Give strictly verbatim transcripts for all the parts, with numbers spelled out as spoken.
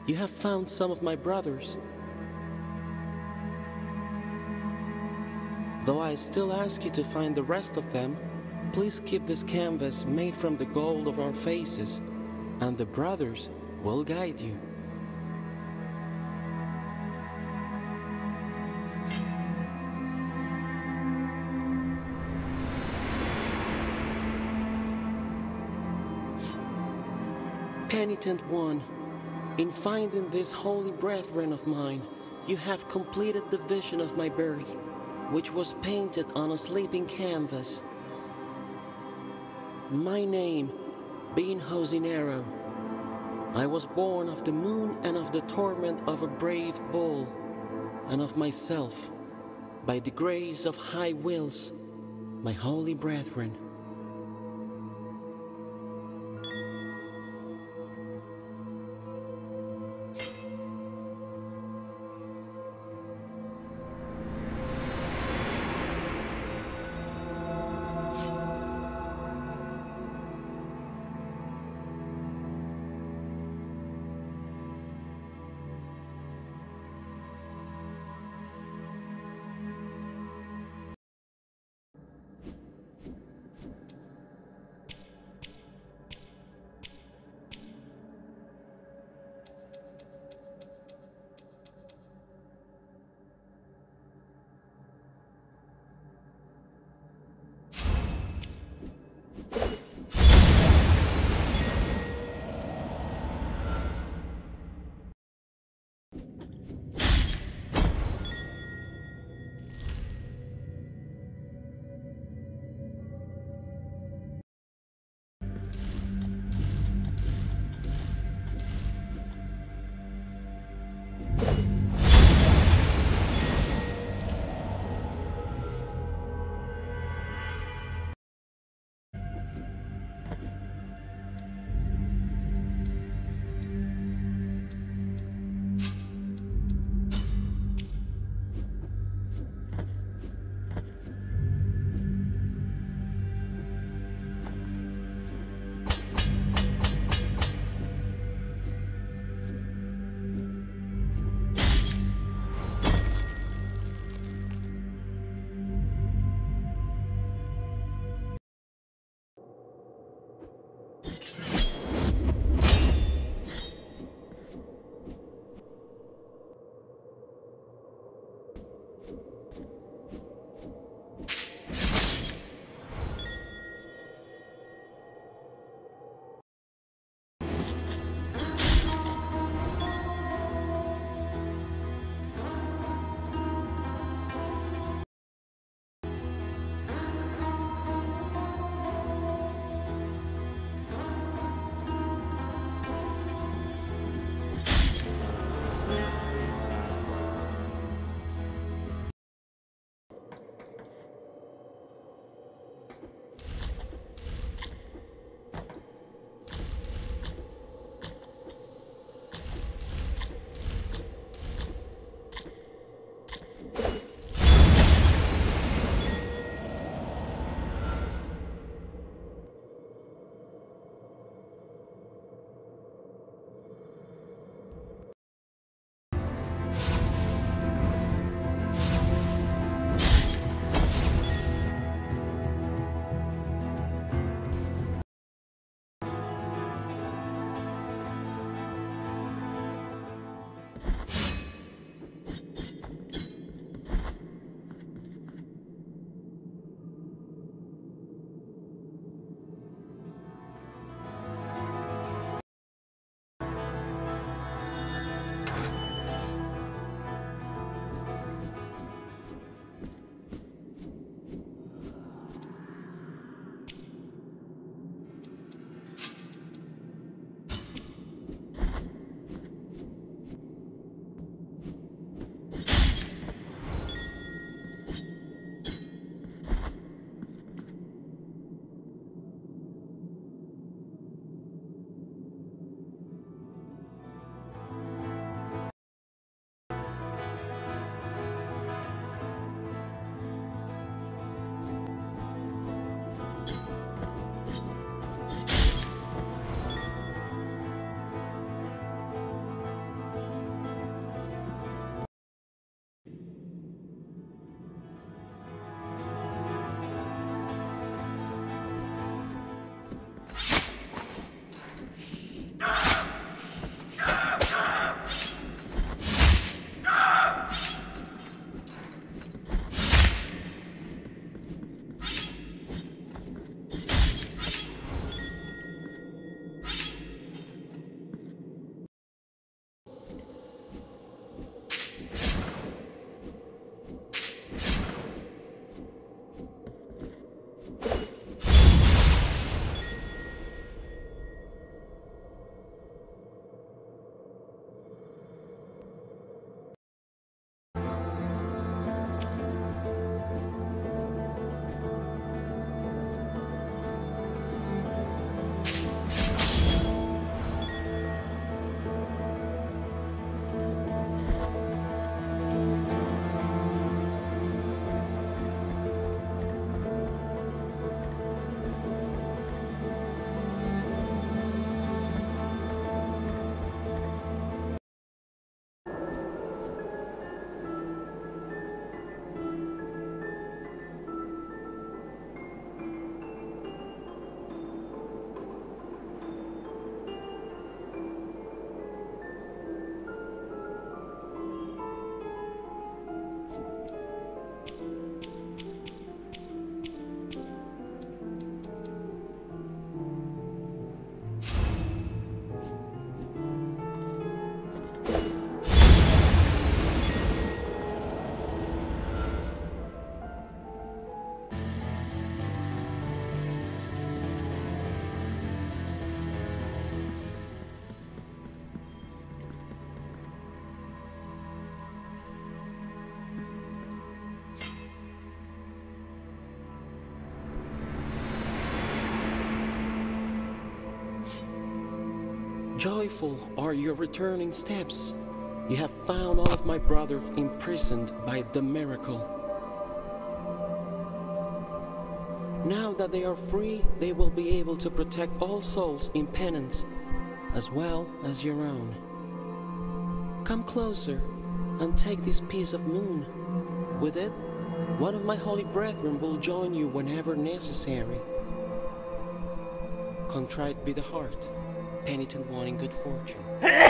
You have found some of my brothers. Though I still ask you to find the rest of them, please keep this canvas made from the gold of our faces, and the brothers will guide you. Penitent one, in finding this holy brethren of mine, you have completed the vision of my birth, which was painted on a sleeping canvas. My name being Hosinero, I was born of the moon and of the torment of a brave bull, and of myself, by the grace of high wills, my holy brethren. Joyful are your returning steps. You have found all of my brothers imprisoned by the miracle. Now that they are free, they will be able to protect all souls in penance, as well as your own. Come closer and take this piece of moon. With it, one of my holy brethren will join you whenever necessary. Contrite be the heart, penitent wanting good fortune.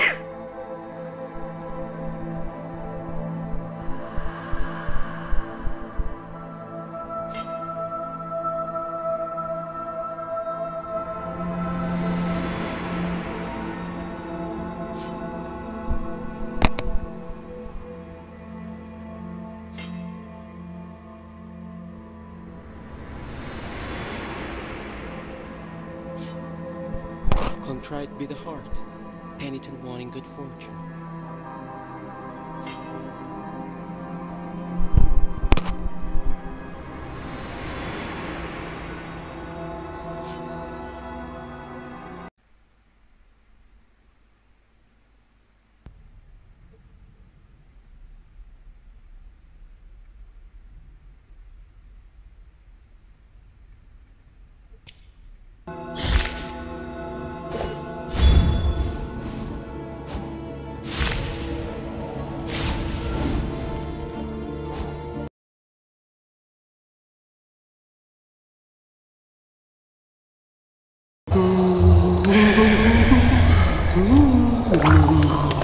Contrite be the heart, penitent wanting good fortune. Ooh.